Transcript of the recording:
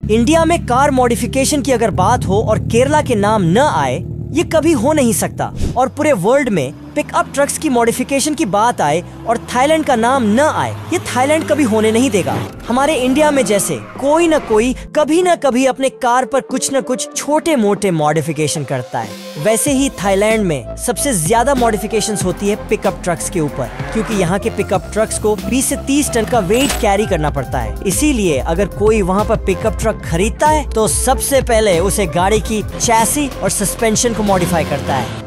India में car modification की अगर बात हो और केरला के नाम न आए, ये कभी हो नहीं सकता। और पूरे वर्ल्ड में पिकअप ट्रक्स की मॉडिफिकेशन की बात आए और थाईलैंड का नाम न आए, ये थाईलैंड कभी होने नहीं देगा। हमारे इंडिया में जैसे कोई न कोई कभी न कभी अपने कार पर कुछ न कुछ छोटे मोटे मॉडिफिकेशन करता है, वैसे ही थाईलैंड में सबसे ज्यादा मॉडिफिकेशंस होती है पिकअप ट्रक्स के ऊपर, क्योंकि यहाँ के पिकअप ट्रक्स को 20 से 30 टन का वेट कैरी करना पड़ता है। इसीलिए अगर कोई वहाँ पर पिकअप ट्रक खरीदता है तो सबसे पहले उसे गाड़ी की चैसी और सस्पेंशन को मॉडिफाई करता है।